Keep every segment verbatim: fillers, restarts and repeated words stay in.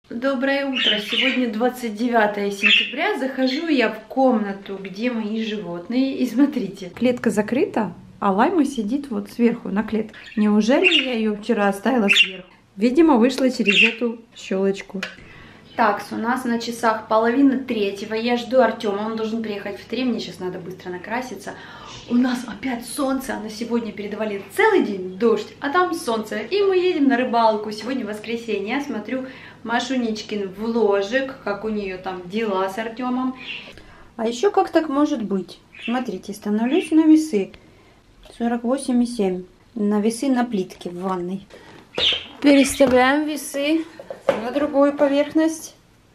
Доброе утро! Сегодня двадцать девятое сентября. Захожу я в комнату, где мои животные. И смотрите, клетка закрыта, а Лайма сидит вот сверху на клетке. Неужели я ее вчера оставила сверху? Видимо, вышла через эту щелочку. Так, у нас на часах половина третьего. Я жду Артема, он должен приехать в три. Мне сейчас надо быстро накраситься. У нас опять солнце, а на сегодня передавали целый день дождь, а там солнце. И мы едем на рыбалку. Сегодня воскресенье. Я смотрю Машуничкин вложик, как у нее там дела с Артемом. А еще как так может быть? Смотрите, становлюсь на весы. сорок восемь и семь. На весы на плитке в ванной. Переставляем весы на другую поверхность.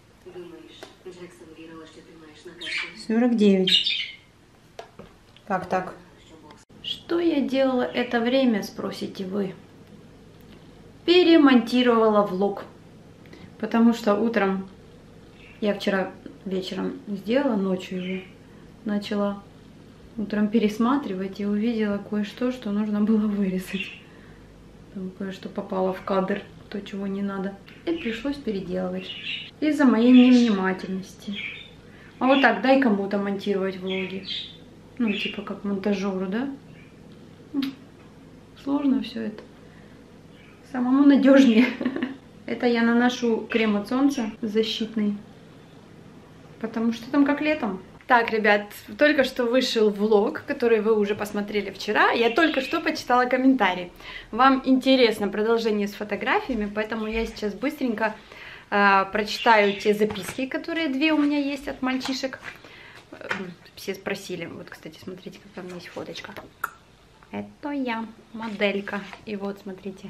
сорок девять. Как так? Что я делала это время, спросите вы? Перемонтировала влог. Потому что утром, я вчера вечером сделала, ночью уже начала утром пересматривать и увидела кое-что, что нужно было вырезать. Там кое-что попало в кадр, то, чего не надо. И пришлось переделывать. Из-за моей невнимательности. А вот так, дай кому-то монтировать влоги. Ну, типа как монтажеру, да? Сложно все это. Самому надежнее. Это я наношу крем от солнца защитный. Потому что там как летом. Так, ребят, только что вышел влог, который вы уже посмотрели вчера. Я только что почитала комментарии. Вам интересно продолжение с фотографиями, поэтому я сейчас быстренько э, прочитаю те записки, которые две у меня есть от мальчишек. Все спросили. Вот, кстати, смотрите, какая у меня есть фоточка. Это я, моделька. И вот, смотрите.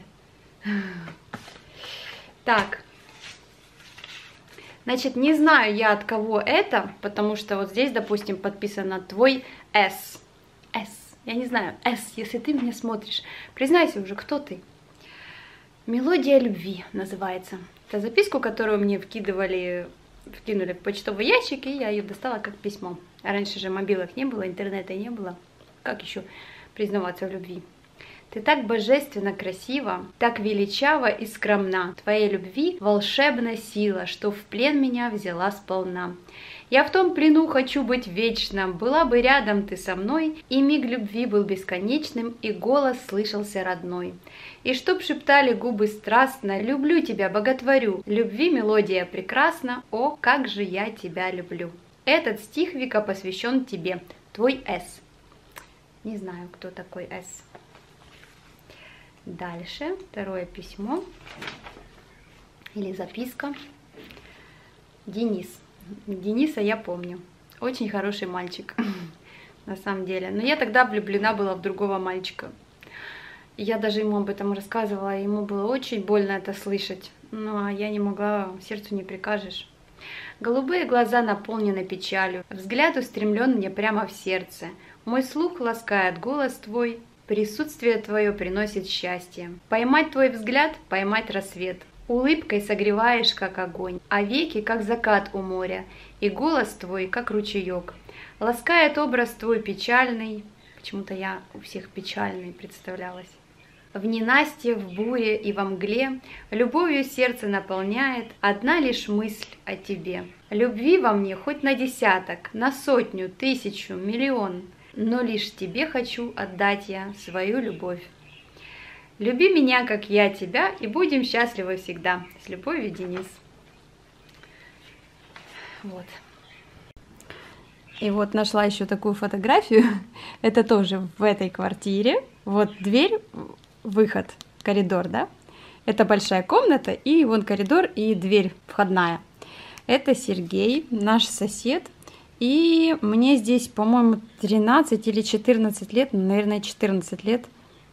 Так. Значит, не знаю я, от кого это, потому что вот здесь, допустим, подписано твой С. С. Я не знаю, С, если ты меня смотришь. Признайся уже, кто ты. Мелодия любви называется. Это записку, которую мне вкидывали... Вкинули в почтовый ящик, и я ее достала как письмо. А раньше же мобилок не было, интернета не было. Как еще признаваться в любви? Ты так божественно красива, так величава и скромна. Твоей любви волшебная сила, что в плен меня взяла сполна. Я в том плену хочу быть вечно, была бы рядом ты со мной, и миг любви был бесконечным, и голос слышался родной. И чтоб шептали губы страстно, люблю тебя, боготворю, любви мелодия прекрасна, о, как же я тебя люблю. Этот стих, Вика, посвящен тебе, твой С. Не знаю, кто такой С. Дальше, второе письмо или записка. Денис. Дениса я помню. Очень хороший мальчик, на самом деле. Но я тогда влюблена была в другого мальчика. Я даже ему об этом рассказывала, ему было очень больно это слышать. Ну, а я не могла, сердцу не прикажешь. Голубые глаза наполнены печалью, взгляд устремлен мне прямо в сердце. Мой слух ласкает голос твой, присутствие твое приносит счастье. Поймать твой взгляд, поймать рассвет. Улыбкой согреваешь, как огонь, а веки, как закат у моря, и голос твой, как ручеек. Ласкает образ твой печальный, почему-то я у всех печальной представлялась. В ненастье, в буре и во мгле любовью сердце наполняет одна лишь мысль о тебе. Любви во мне хоть на десяток, на сотню, тысячу, миллион, но лишь тебе хочу отдать я свою любовь. Люби меня, как я тебя, и будем счастливы всегда. С любовью, Денис. Вот. И вот нашла еще такую фотографию. Это тоже в этой квартире. Вот дверь, выход, коридор, да? Это большая комната, и вон коридор, и дверь входная. Это Сергей, наш сосед. И мне здесь, по-моему, тринадцать или четырнадцать лет, наверное, четырнадцать лет.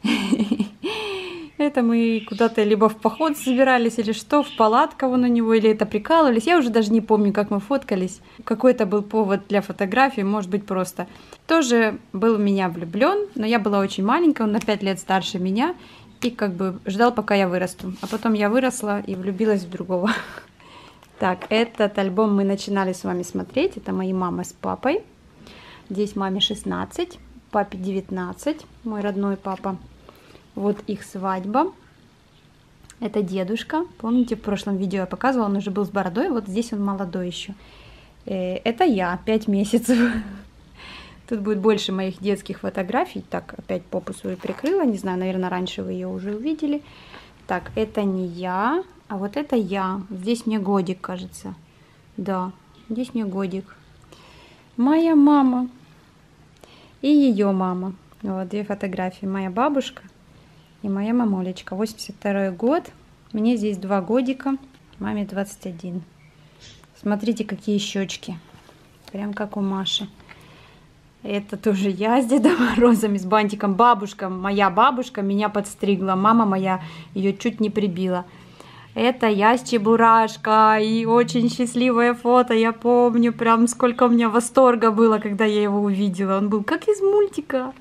Это мы куда-то либо в поход собирались, или что, в палатку вон у него, или это прикалывались. Я уже даже не помню, как мы фоткались. Какой-то был повод для фотографии, может быть, просто. Тоже был в меня влюблен, но я была очень маленькая, он на пять лет старше меня. И как бы ждал, пока я вырасту. А потом я выросла и влюбилась в другого. Так, этот альбом мы начинали с вами смотреть. Это мои мама с папой. Здесь маме шестнадцать, папе девятнадцать, мой родной папа. Вот их свадьба. Это дедушка. Помните, в прошлом видео я показывала, он уже был с бородой. Вот здесь он молодой еще. Это я, пять месяцев. Тут будет больше моих детских фотографий. Так, опять попу свою прикрыла. Не знаю, наверное, раньше вы ее уже увидели. Так, это не я, а вот это я. Здесь мне годик, кажется. Да, здесь мне годик. Моя мама и ее мама. Вот две фотографии. Моя бабушка и моя мамулечка. восемьдесят второй год. Мне здесь два годика. Маме двадцать один. Смотрите, какие щечки. Прям как у Маши. Это тоже я с Дедом Морозом, с бантиком. Бабушка, моя бабушка меня подстригла. Мама моя ее чуть не прибила. Это я с Чебурашкой. И очень счастливое фото. Я помню, прям сколько у меня восторга было, когда я его увидела. Он был как из мультика.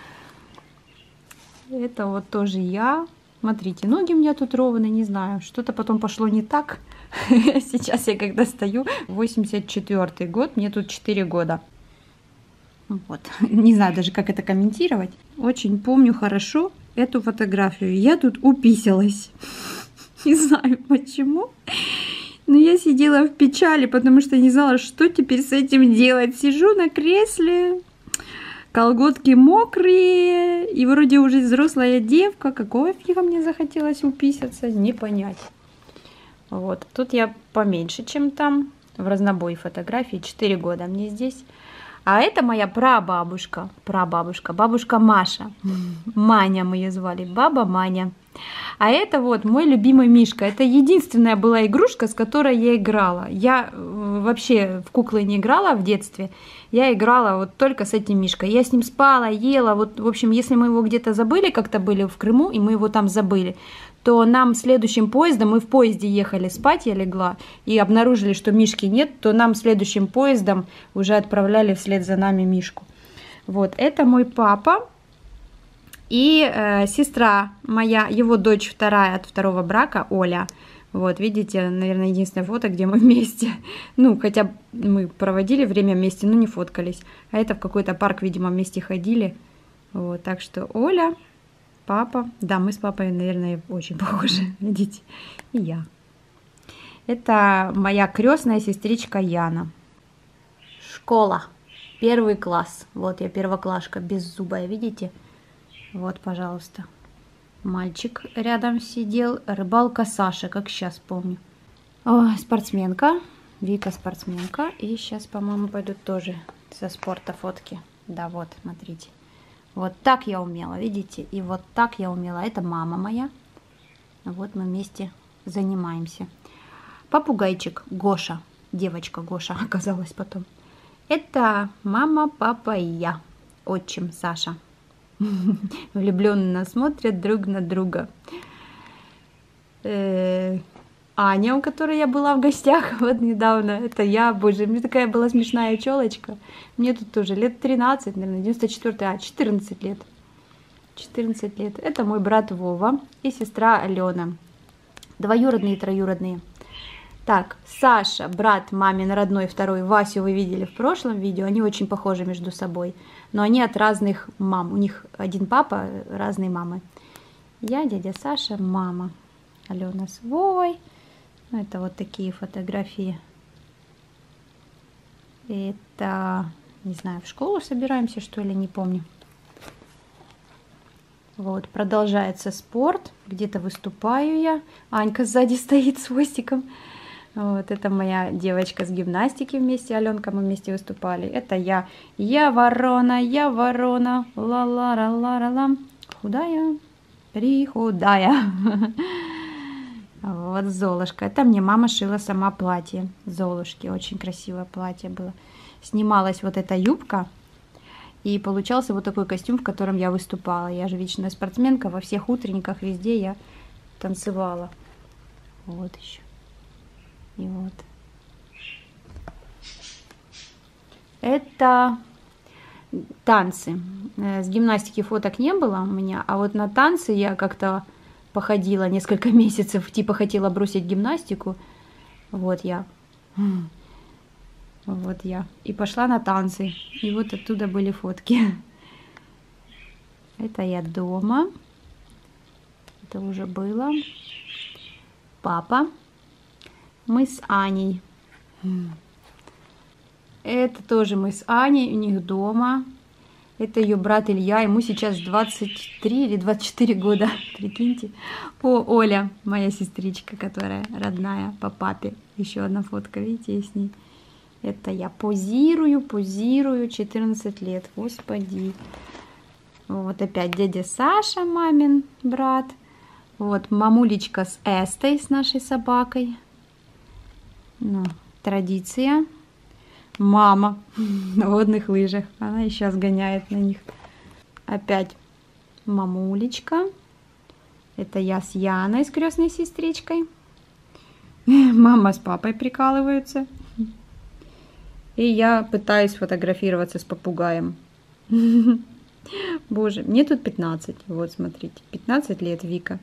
Это вот тоже я. Смотрите, ноги у меня тут ровные, не знаю. Что-то потом пошло не так. Сейчас я когда стою, восемьдесят четвёртый год, мне тут четыре года. Вот, не знаю даже, как это комментировать. Очень помню хорошо эту фотографию. Я тут уписалась. Не знаю почему. Но я сидела в печали, потому что не знала, что теперь с этим делать. Сижу на кресле, колготки мокрые, и вроде уже взрослая девка. Какого фига мне захотелось уписаться, не понять. Вот, тут я поменьше, чем там, в разнобой фотографии, четыре года мне здесь. А это моя прабабушка, прабабушка, бабушка Маша, Маня мы ее звали, баба Маня. А это вот мой любимый Мишка, это единственная была игрушка, с которой я играла. Я вообще в куклы не играла в детстве, я играла вот только с этим Мишкой. Я с ним спала, ела, вот, в общем, если мы его где-то забыли, как-то были в Крыму, и мы его там забыли, то нам следующим поездом, мы в поезде ехали спать, я легла, и обнаружили, что Мишки нет, то нам следующим поездом уже отправляли вслед за нами Мишку. Вот, это мой папа и э, сестра моя, его дочь вторая от второго брака, Оля. Вот, видите, наверное, единственное фото, где мы вместе. Ну, хотя мы проводили время вместе, но не фоткались. А это в какой-то парк, видимо, вместе ходили. Вот, так что Оля... Папа. Да, мы с папой, наверное, очень похожи. Видите? И я. Это моя крестная сестричка Яна. Школа. Первый класс. Вот я первоклашка, беззубая, видите? Вот, пожалуйста. Мальчик рядом сидел. Рыбалка Саша, как сейчас помню. О, спортсменка. Вика спортсменка. И сейчас, по-моему, пойдут тоже со спорта фотки. Да, вот, смотрите. Вот так я умела, видите? И вот так я умела. Это мама моя. Вот мы вместе занимаемся. Попугайчик Гоша. Девочка Гоша оказалась потом. Это мама, папа и я. Отчим Саша. Влюбленно смотрят друг на друга. Аня, у которой я была в гостях вот недавно, это я, боже, у меня такая была смешная челочка. Мне тут тоже лет тринадцать, наверное, девяносто четвёртый, а, четырнадцать лет. четырнадцать лет. Это мой брат Вова и сестра Алена. Двоюродные и троюродные. Так, Саша, брат мамин родной, второй, Васю вы видели в прошлом видео, они очень похожи между собой, но они от разных мам, у них один папа, разные мамы. Я, дядя Саша, мама. Алена с Вовой. Это вот такие фотографии. Это, не знаю, в школу собираемся, что ли, не помню. Вот, продолжается спорт. Где-то выступаю я. Анька сзади стоит с хвостиком. Вот, это моя девочка с гимнастики вместе. Аленка, мы вместе выступали. Это я. Я ворона, я ворона. Ла-ла-ла-ла-ла-ла. Худая, прихудая. Вот Золушка. Это мне мама шила сама платье. Золушки. Очень красивое платье было. Снималась вот эта юбка. И получался вот такой костюм, в котором я выступала. Я же вечная спортсменка. Во всех утренниках везде я танцевала. Вот еще. И вот. Это танцы. С гимнастики фоток не было у меня. А вот на танцы я как-то... походила несколько месяцев, типа хотела бросить гимнастику. Вот я. Вот я. И пошла на танцы. И вот оттуда были фотки. Это я дома. Это уже было. папа. Мы с Аней. Это тоже мы с Аней, у них дома. Это ее брат Илья, ему сейчас двадцать три или двадцать четыре года, прикиньте. О, Оля, моя сестричка, которая родная по папе. Еще одна фотка, видите, я с ней. Это я позирую, позирую, четырнадцать лет, господи. Вот опять дядя Саша, мамин брат. Вот мамулечка с Эстой, с нашей собакой. Ну, традиция. Мама на водных лыжах. Она и сейчас гоняет на них. Опять мамулечка. Это я с Яной, с крестной сестричкой. Мама с папой прикалываются. И я пытаюсь фотографироваться с попугаем. Боже, мне тут пятнадцать. Вот, смотрите. пятнадцать лет, Вика.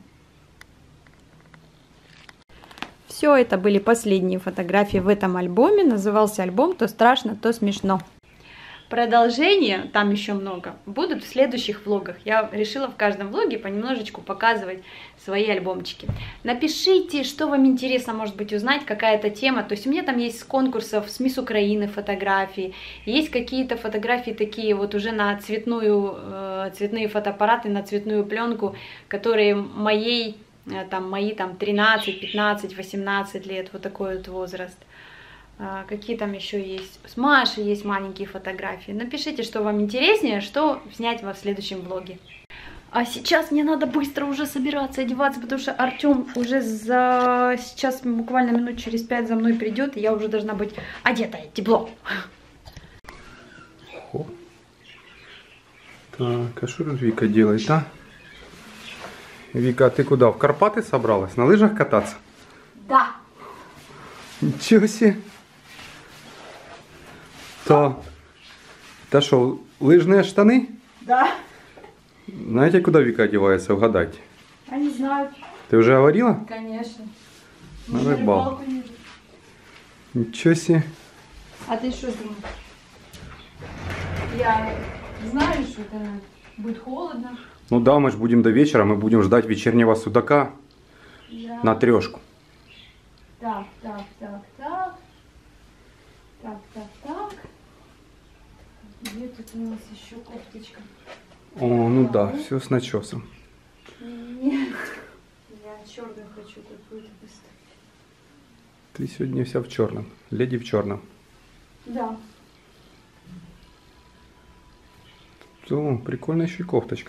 Все это были последние фотографии в этом альбоме. Назывался альбом «То страшно, то смешно». Продолжение, там еще много, будут в следующих влогах. Я решила в каждом влоге понемножечку показывать свои альбомчики. Напишите, что вам интересно, может быть, узнать, какая-то тема. То есть у меня там есть с конкурсов, с Мисс Украины фотографии. Есть какие-то фотографии такие вот уже на цветную, э, цветные фотоаппараты, на цветную пленку, которые моей... Там мои там тринадцать, пятнадцать, восемнадцать лет, вот такой вот возраст. А, какие там еще есть? С Машей есть маленькие фотографии. Напишите, что вам интереснее, что снять во следующем влоге. А сейчас мне надо быстро уже собираться, одеваться, потому что Артем уже за сейчас буквально минут через пять за мной придет, и я уже должна быть одетая, тепло. О. Так, а что тут Вика делает, а? Вика, а ты куда? В Карпаты собралась? На лыжах кататься? Да. Ничего себе. То, это что, лыжные штаны? Да. Знаете, куда Вика одевается? Угадайте. Я не знаю. Ты уже говорила? Конечно. На рыбалку. Ничего себе. А ты что думаешь? Я знаю, что это будет холодно. Ну да, мы же будем до вечера, мы будем ждать вечернего судака Да. на трешку. Так, так, так, так. Так, так, так. Где тут у нас еще кофточка? О, ну да, все с начесом. Нет, я черную хочу какую-то поставить. Ты сегодня вся в черном. Леди в черном. Да. О, прикольная еще и кофточка.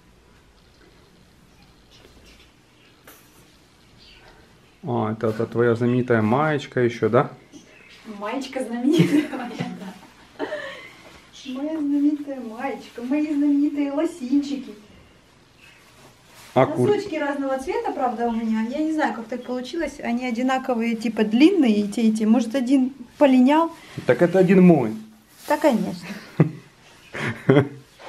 А, это, это твоя знаменитая маечка еще, да? Маечка знаменитая моя, да. Моя знаменитая маечка, мои знаменитые лосинчики. А кур... Носочки разного цвета, правда, у меня. Я не знаю, как так получилось. Они одинаковые, типа длинные, и те, и те. Может, один полинял? Так это один мой. Да, конечно. Так,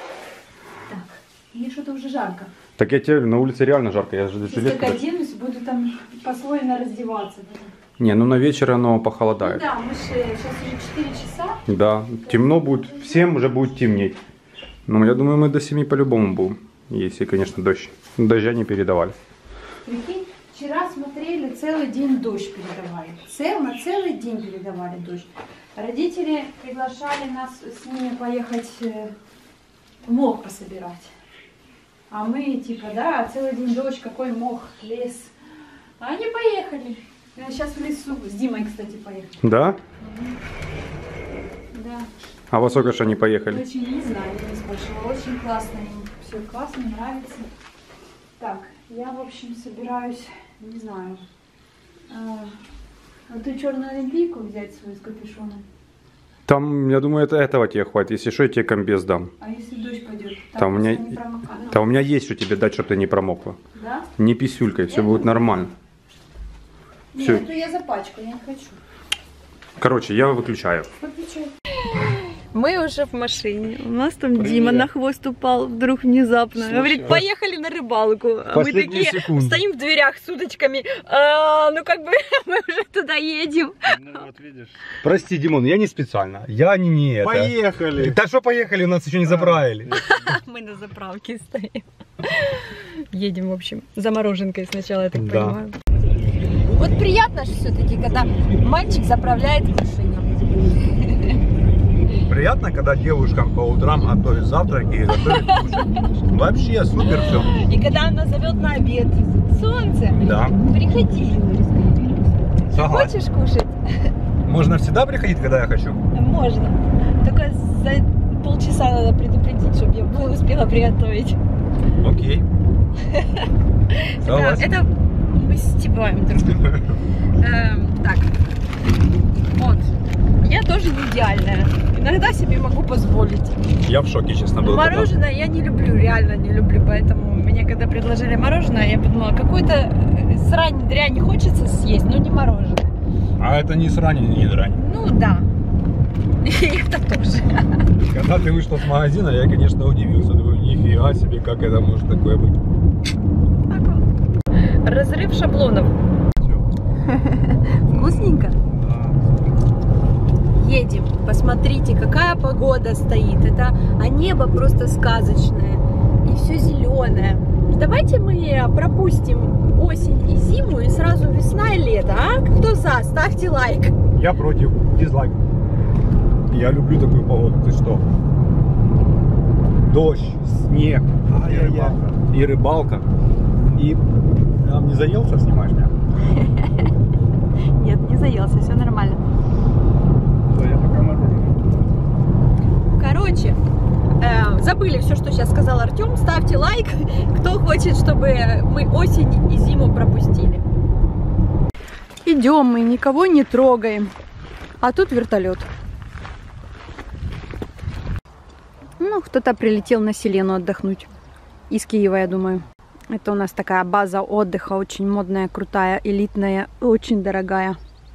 мне что-то уже жарко. Так я тебе говорю, на улице реально жарко. Я же Сейчас жилетку... так оденусь, буду там послойно раздеваться. Не, ну на вечер оно Ну похолодает. да, мы же сейчас уже четыре часа. Да, темно будет, всем уже будет темнеть. Ну, я думаю, мы до семи по-любому будем. Если, конечно, дождь. Дождя не передавали. Прикинь, вчера смотрели, целый день дождь передавали. Цел, на целый день передавали дождь. Родители приглашали нас с ними поехать э, мох пособирать. А мы типа, да, целый день дождь, какой мох, лес. А они поехали. Сейчас в лесу. С Димой, кстати, поехали. Да? Угу. Да. А во сколько же они поехали? Очень, не знаю, я не спрашивала. Очень классно им. Все классно, нравится. Так, я, в общем, собираюсь, не знаю, а, а ты черную олимпийку взять свою с капюшоном? Там, я думаю, это этого тебе хватит. Если что, я тебе комбез дам. А если дождь пойдет? Там, там, у меня... не промокаю. там у меня есть, что тебе дать, чтобы ты не промокла. Да? Не писюлькой, все Я будет думаю. нормально. Нет, Всё. то я запачкаю, я не хочу. Короче, я выключаю. Выключай. Мы уже в машине. У нас там Привет. Дима на хвост упал вдруг внезапно. Слушай, говорит, поехали на рыбалку. А мы такие секунды. Стоим в дверях с удочками. А, ну как бы мы уже туда едем. Ну вот видишь. Прости, Димон, я не специально. Я не, не это. Поехали. Да что поехали, у нас еще не заправили. Мы на заправке стоим. Едем, в общем, за мороженкой сначала, я так да. понимаю. Вот приятно же все-таки, когда мальчик заправляет машину. Приятно, когда девушкам по утрам готовят завтраки и готовят кушать. Вообще супер все. И когда она зовет на обед. Солнце, Да. приходи. Согласен. Хочешь кушать? Можно всегда приходить, когда я хочу? Можно. Только за полчаса надо предупредить, чтобы я было успела приготовить. Окей. Это, Согласен. это мы стебаем друг друга. Эм, Так. Вот. Я тоже не идеальная. Иногда себе могу позволить. Я в шоке, честно, был. когда- Мороженое я не люблю, реально не люблю. Поэтому мне, когда предложили мороженое, я подумала, какой-то срань, дрянь хочется съесть, но не мороженое. А это не срань, не дрань. Ну да. И это тоже. Когда ты вышла с магазина, я, конечно, удивился. Думаю, нифига себе, как это может такое быть. Так вот. Разрыв шаблонов. Вкусненько? Едем. Посмотрите, какая погода стоит. Это, а небо просто сказочное. И все зеленое. Давайте мы пропустим осень и зиму и сразу весна и лето, а? Кто за? Ставьте лайк. Я против. Дизлайк. Я люблю такую погоду. Ты что? Дождь, снег, и рыбалка. И рыбалка. И а, не заелся, снимаешь меня? Нет, не заелся, все нормально. Да, я пока мороженое. Короче, э, забыли все, что сейчас сказал Артем. Ставьте лайк, кто хочет, чтобы мы осень и зиму пропустили. Идем мы, никого не трогаем. А тут вертолет. Ну, кто-то прилетел на Селену отдохнуть. Из Киева, я думаю. Это у нас такая база отдыха, очень модная, крутая, элитная, очень дорогая.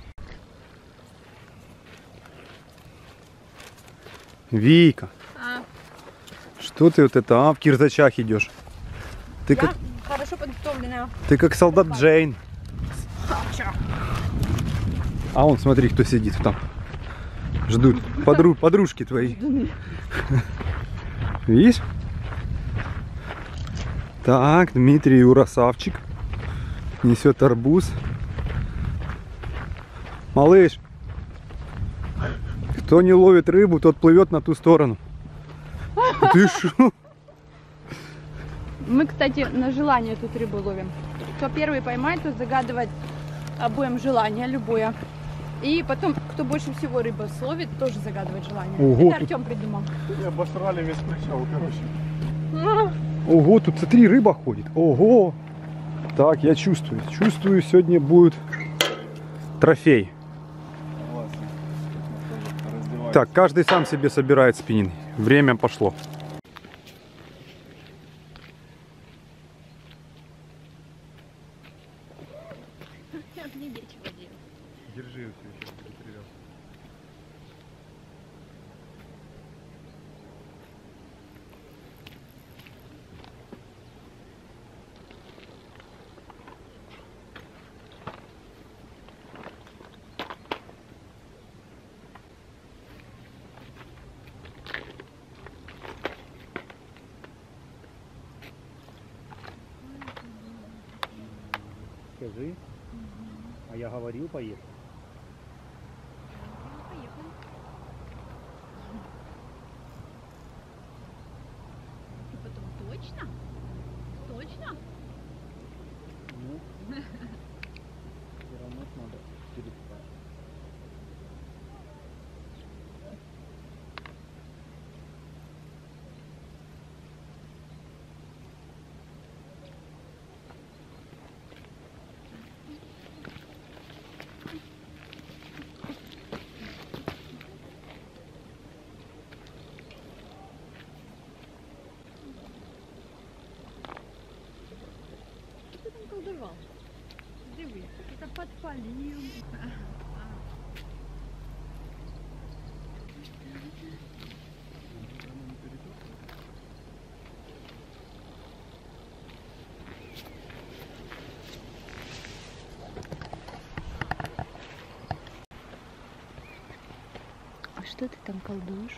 Вика, А, что ты вот это, а, в кирзачах идешь? Ты я как, хорошо подготовленная. ты как солдат Джейн. А вон, смотри, кто сидит там. Ждут. Подру, подружки твои. Видишь? Так, Дмитрий Урасавчик несет арбуз. Малыш, кто не ловит рыбу, тот плывет на ту сторону. Ты шо? Мы, кстати, на желание тут рыбу ловим. Кто первый поймает, тот загадывает обоим желание любое. И потом, кто больше всего рыбы словит, тоже загадывает желание. Ого, Это тут- Артем придумал. Я обосрали весь причал, короче. Ого, тут смотри, рыба ходит. Ого. Так, я чувствую. Чувствую, сегодня будет трофей. Классно. Раздеваюсь. Так, каждый сам себе собирает спиннинг. Время пошло. Мне нечего делать. Держи ее сейчас, будет привязан. Скажи. А я говорил, поехал. И потом точно? Точно? Ну, все равно надо переспать. Что ты там колдовал? Дивись, это подпалил. А что ты там колдуешь?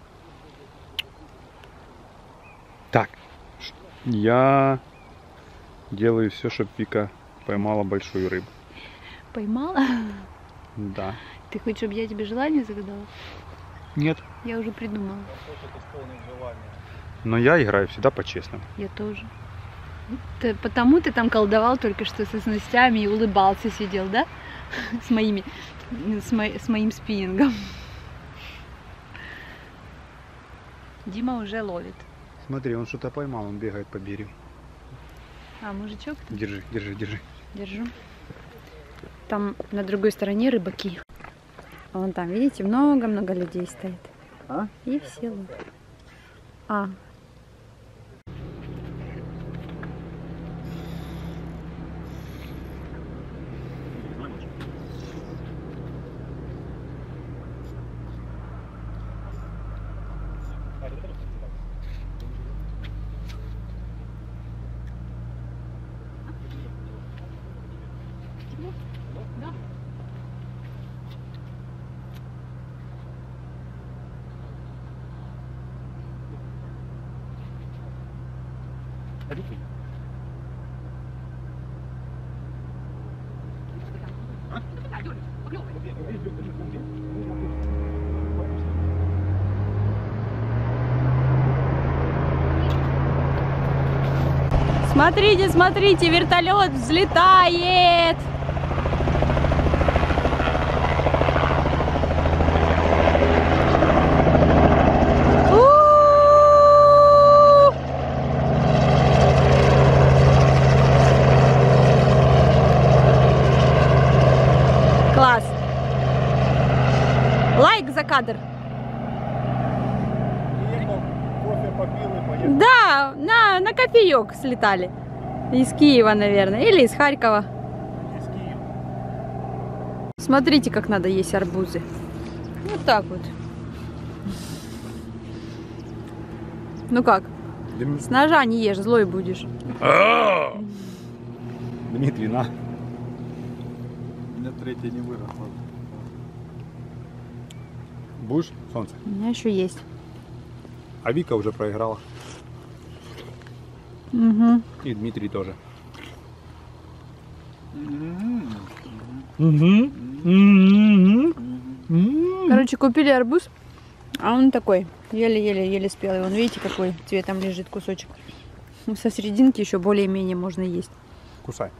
Так, я делаю все, чтобы Вика поймала большую рыбу. Поймала? Да. Ты хочешь, чтобы я тебе желание загадала? Нет. Я уже придумала. Но я играю всегда по-честному. Я тоже. Ты, потому ты там колдовал только что со снастями и улыбался, сидел, да? С моими, с, мо, с моим спиннингом. Дима уже ловит. Смотри, он что-то поймал, он бегает по берегу. А, мужичок? -то? Держи, держи, держи. Держу. Там на другой стороне рыбаки. А вон там, видите, много-много людей стоит. А? И все ловят. А. Смотрите, смотрите, вертолет взлетает! Класс! Лайк за кадр! Кофе попил и поехал. Да, на, на кофеек слетали. Из Киева, наверное. Или из Харькова. Из Киева. Смотрите, как надо есть арбузы. Вот так вот. Ну как? С ножа не ешь, злой будешь. Дмитрий, на. У меня третья не выросла. Будешь, солнце? У меня еще есть. А Вика уже проиграла. Угу. И Дмитрий тоже. Короче, купили арбуз, а он такой, еле-еле-еле спелый. Вон, видите, какой цветом лежит кусочек. Со серединки еще более-менее можно есть. Кусай.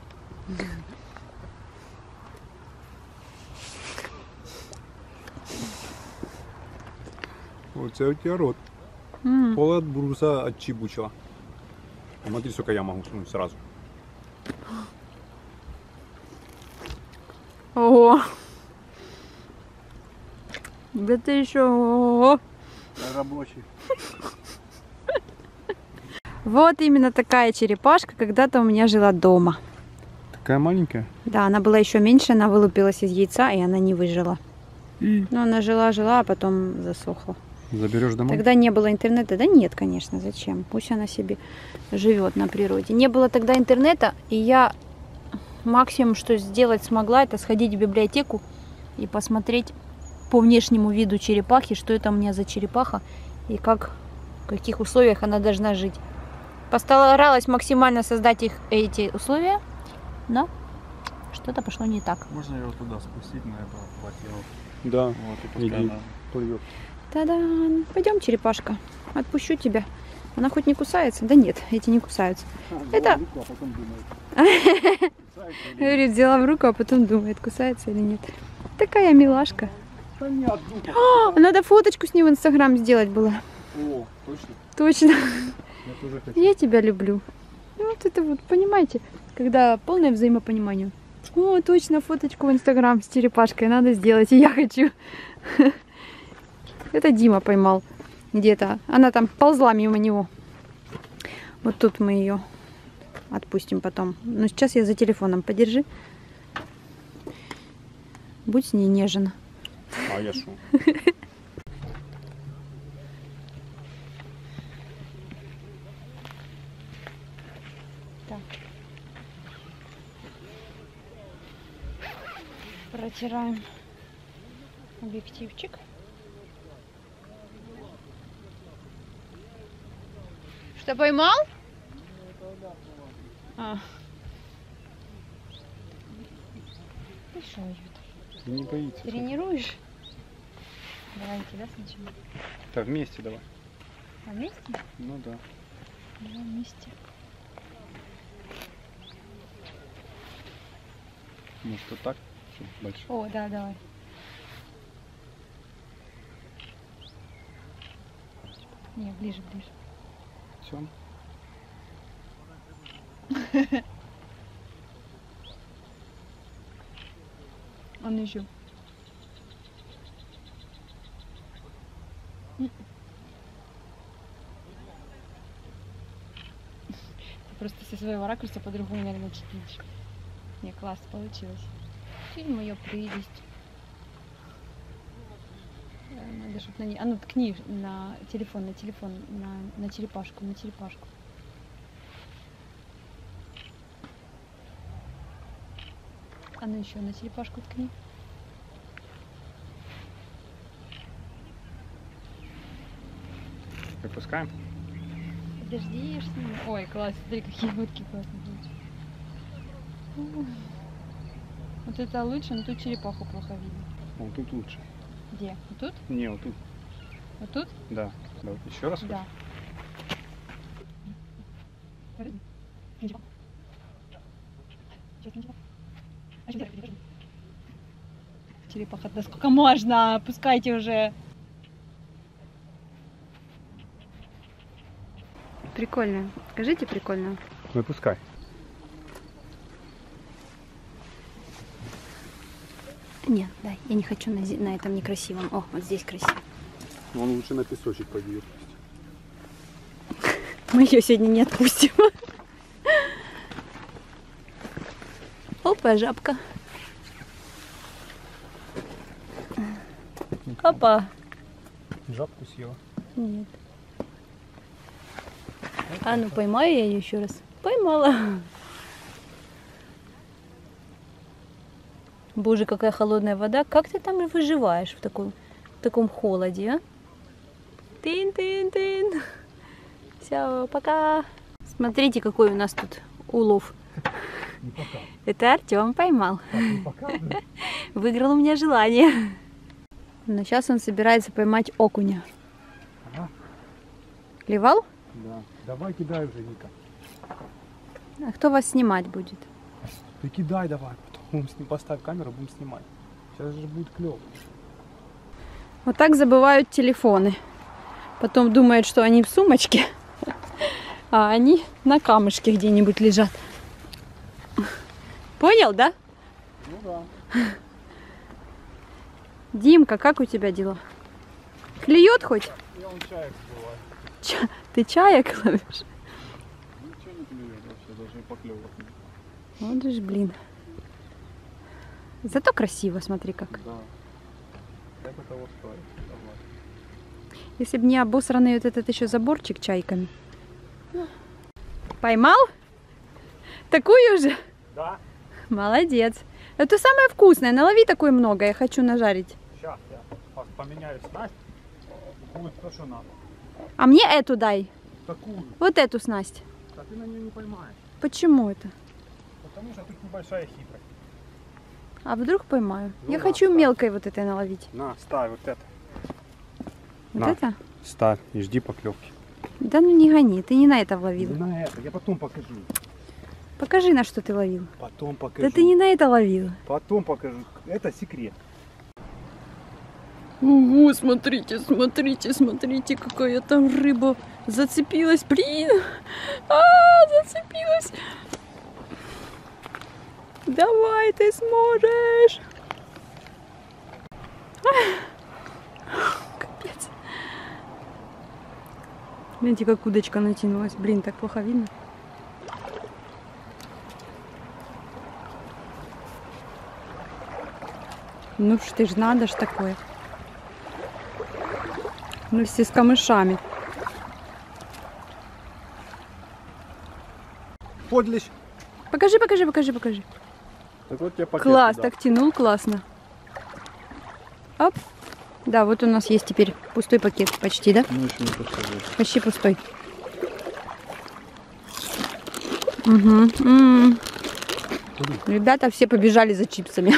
Вот это у тебя рот. М. Пол арбуза отчебучила. Смотри, сколько я могу снуть сразу. Ого. Это еще... Ого. Рабочий. Вот именно такая черепашка когда-то у меня жила дома. Такая маленькая? Да, она была еще меньше, она вылупилась из яйца, и она не выжила. И Но она жила-жила, а потом засохла. заберешь домой? Тогда не было интернета. Да нет, конечно, зачем? Пусть она себе живет на природе. Не было тогда интернета, и я максимум, что сделать смогла, это сходить в библиотеку и посмотреть по внешнему виду черепахи, что это у меня за черепаха и как, в каких условиях она должна жить. Постаралась максимально создать их, эти условия, но что-то пошло не так. Можно его туда спустить, на это хватило. Да. Вот, и пускай Иди. она... Плывет. Та-дам! Пойдем, черепашка. Отпущу тебя. Она хоть не кусается? Да нет, эти не кусаются. Это... А потом думает. Говорит, взяла в руку, а потом думает, кусается или нет. Такая милашка. О, надо фоточку с ним в Инстаграм сделать было. О, точно? Точно. Я тоже хочу. Я тебя люблю. И вот это вот, понимаете, когда полное взаимопонимание. О, точно, фоточку в Инстаграм с черепашкой надо сделать, и я хочу. Это Дима поймал где-то. Она там ползла мимо него. Вот тут мы ее отпустим потом. Но сейчас я за телефоном. Подержи. Будь с ней нежен. А я шо? Так. Протираем объективчик. Что, поймал? А. Ты что, Ют? Не боится. Тренируешь? Давайте, да, сначала? Да, вместе давай. А вместе? Ну да. Давай вместе. Может вот так? Больше. О, да, давай. Не, ближе, ближе. Все. Он еще. Просто со своего ракурса по-другому, наверное, читишь. Не, класс, получилось. Фильм ее прелесть. Надо, чтобы на ней... А ну, ткни на телефон, на телефон, на, на черепашку, на черепашку. А ну еще на черепашку ткни. Выпускаем? Подожди, я ж сниму. Ой, класс, смотри, какие фотки классные получились. Вот это лучше, но тут черепаху плохо видно. Вот тут лучше. Где? Вот тут? Не, вот тут. Вот тут? Да. Давай еще раз. Да. Черепаха, да сколько можно? Пускайте уже. Прикольно. Скажите, прикольно. Выпускай. Нет, дай, я не хочу на, на этом некрасивом. О, вот здесь красиво. Он лучше на песочек пойдет. Мы ее сегодня не отпустим. Опа, жабка. Опа. Жабку съела. Нет. А ну поймаю я ее еще раз. Поймала. Боже, какая холодная вода. Как ты там выживаешь в таком, в таком холоде, а? Тын-тын-тын. Все, пока. Смотрите, какой у нас тут улов. Не пока. Это Артем поймал. Не пока, да? Выиграл у меня желание. Но сейчас он собирается поймать окуня. Ага. Клевал? Да. Давай кидай уже, Ника. А кто вас снимать будет? Ты кидай давай. Потом будем с ним поставь камеру, будем снимать. Сейчас же будет клево. Вот так забывают телефоны. Потом думают, что они в сумочке, а они на камушке где-нибудь лежат. Понял, да? Ну да. Димка, как у тебя дела? Клюет хоть? Я он чаек бывает. Ча- Ты чаек ловишь? Ничего не клюет вообще, даже и поклевок нет. Вот же ж, блин. Зато красиво, смотри как. Да. Это того стоит. Давай. Если бы не обосранный вот этот еще заборчик чайками. Поймал? Такую же? Да. Молодец. Это самое вкусное. Налови такое много. Я хочу нажарить. Сейчас я поменяю снасть. Будет то, что надо. А мне эту дай. Такую. Вот эту снасть. А ты на нее не поймаешь. Почему это? Потому что тут небольшая хитрость. А вдруг поймаю? Ну Я да, хочу ставь. мелкой вот этой наловить. На, ставь вот это. Вот На. это? Ставь и жди поклевки. Да ну не гони, ты не на это ловил. На это, я потом покажу. Покажи, на что ты ловил. Потом покажу. Да ты не на это ловил. Потом покажу. Это секрет. Ого, смотрите, смотрите, смотрите, какая там рыба зацепилась. Блин, а, зацепилась. Давай, ты сможешь. Капец. Видите, как удочка натянулась. Блин, так плохо видно. Ну ж ты ж надо ж такое. Ну все с камышами. Подлещ. Покажи, покажи, покажи, покажи. Так вот тебе пакет. Класс, туда. так тянул, классно. Оп. Да, вот у нас есть теперь пустой пакет. Почти, да? Ну, еще не пустой. Почти пустой. Угу. М-м. Куда? Ребята все побежали за чипсами.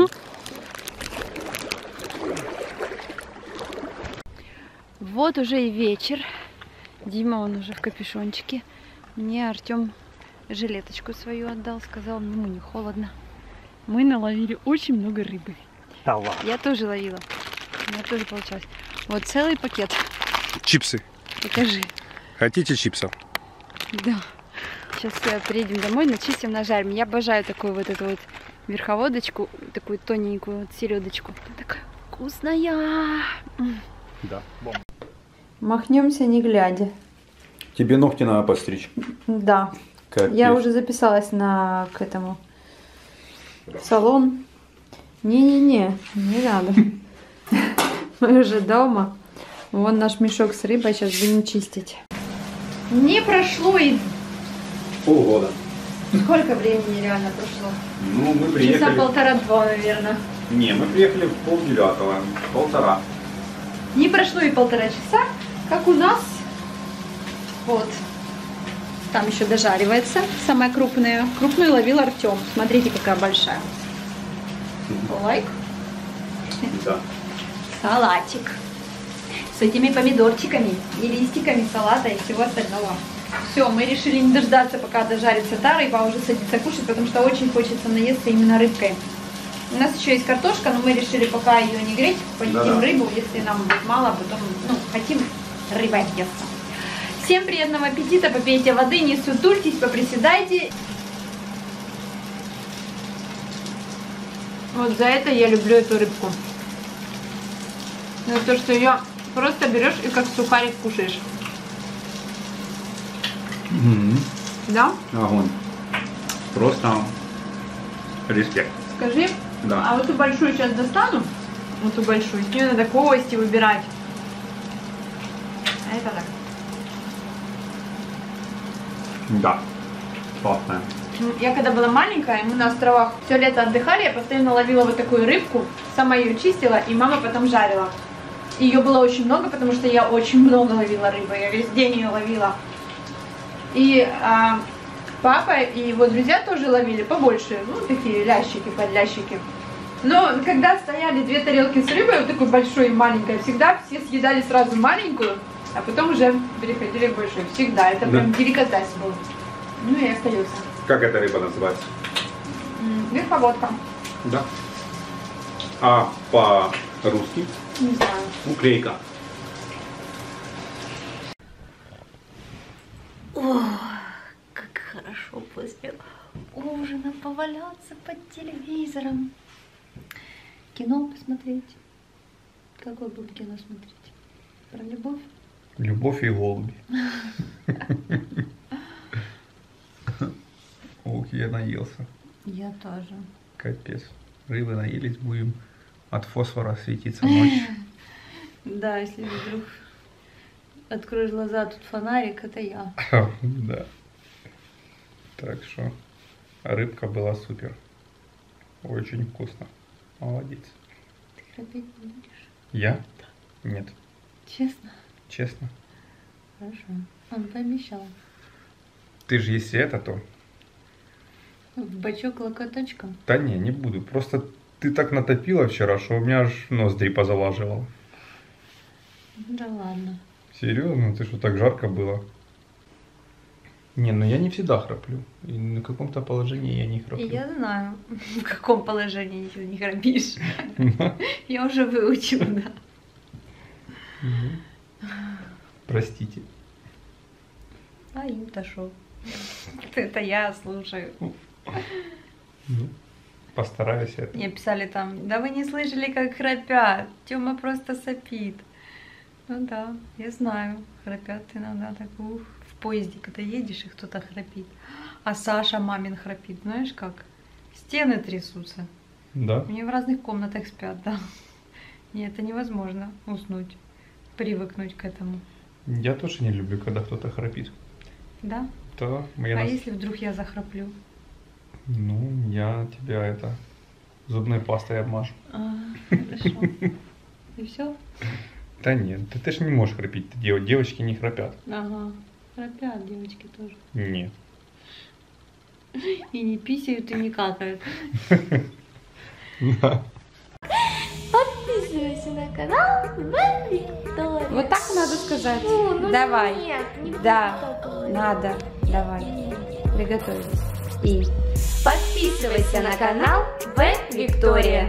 Вот уже и вечер. Дима, он уже в капюшончике. Мне Артем жилеточку свою отдал, сказал, ему не холодно. Мы наловили очень много рыбы. Да ладно. Я тоже ловила. У меня тоже получалось. Вот целый пакет. Чипсы. Покажи. Хотите чипсов? Да. Сейчас приедем домой, начистим, нажарим. Я обожаю такую вот эту вот верховодочку, такую тоненькую вот селедочку. Она такая вкусная. Да. Бомба. Махнемся не глядя. Тебе ногти надо постричь. Да. Капец. Я уже записалась на к этому салон. Не-не-не, не надо. Мы уже дома. Вон наш мешок с рыбой, сейчас будем чистить. Не прошло и... Полгода. Сколько времени реально прошло? Ну, мы Часа приехали... полтора-два, наверное. Не, мы приехали в полдевятого. Полтора. Не прошло и полтора часа, как у нас. Вот. Там еще дожаривается. Самая крупная. Крупную ловил Артем. Смотрите, какая большая. Лайк. Да. Салатик. С этими помидорчиками и листиками салата и всего остального. Все, мы решили не дождаться, пока дожарится та рыба, а уже садиться кушать, потому что очень хочется наесться именно рыбкой. У нас еще есть картошка, но мы решили пока ее не греть, поедим Да-да. рыбу, если нам будет мало, потом, ну, хотим рыбой отъесться. Всем приятного аппетита, попейте воды, не сутультесь, поприседайте. Вот за это я люблю эту рыбку. За то, что ее просто берешь и как сухарик кушаешь. Угу. Да? Огонь. Просто респект. Скажи, Да. а вот эту большую сейчас достану, вот эту большую, с нее надо кости выбирать. А это так. Да. Классная. Я когда была маленькая, мы на островах все лето отдыхали, я постоянно ловила вот такую рыбку, сама ее чистила, и мама потом жарила. Ее было очень много, потому что я очень много ловила рыбы, я весь день ее ловила. И а, папа и его друзья тоже ловили побольше, ну такие лящики, подлящики. Но когда стояли две тарелки с рыбой, вот такой большой и маленькой, всегда все съедали сразу маленькую, а потом уже переходили к большой. Всегда, это прям Да. деликатес был. Ну и остается. Как эта рыба называется? Верховодка. Да. А по-русски? Не знаю. Уклейка. О, как хорошо после ужина поваляться под телевизором. Кино посмотреть. Какое будем кино смотреть? Про любовь? Любовь и голуби. Ох, я наелся. Я тоже. Капец. Рыбы наелись, будем от фосфора светиться ночью. Да, если вдруг откроешь глаза, тут фонарик, это я. Да. Так что рыбка была супер. Очень вкусно. Молодец. Ты храпеть не будешь? Я? Нет. Честно? Честно. Хорошо. Он пообещал. Ты же если это, то... В бачок локоточком. Да не, не буду. Просто ты так натопила вчера, что у меня аж ноздри позалаживал. Да ладно. Серьезно? Ты что, так жарко было? Не, ну я не всегда храплю. И на каком-то положении я не храплю. Я знаю, в каком положении ты не храпишь. Я уже выучила, да. Простите. А им-то шо? Это я слушаю. Ну, постараюсь это. Мне писали там, да вы не слышали, как храпят. Тёма просто сопит. Ну да, я знаю. Храпят иногда так, ух, в поезде, когда едешь, и кто-то храпит. А Саша мамин храпит, знаешь как? Стены трясутся. Да? Они в разных комнатах спят, да. И это невозможно уснуть, привыкнуть к этому. Я тоже не люблю, когда кто-то храпит. Да? Да, я А нас- если вдруг я захраплю? Ну, я тебя это зубной пастой обмажу. А, хорошо. И все? Да нет, да ты ж не можешь храпеть. Ты дев- Девочки не храпят. Ага. Храпят девочки тоже. Нет. И не писают, и не какают. Подписывайся на канал Вэн Виктория. Вот так надо сказать. Фу, ну Давай. Нет, не Да, буду так говорить. надо. Давай. Приготовились. И Подписывайся на канал Вэн Виктория.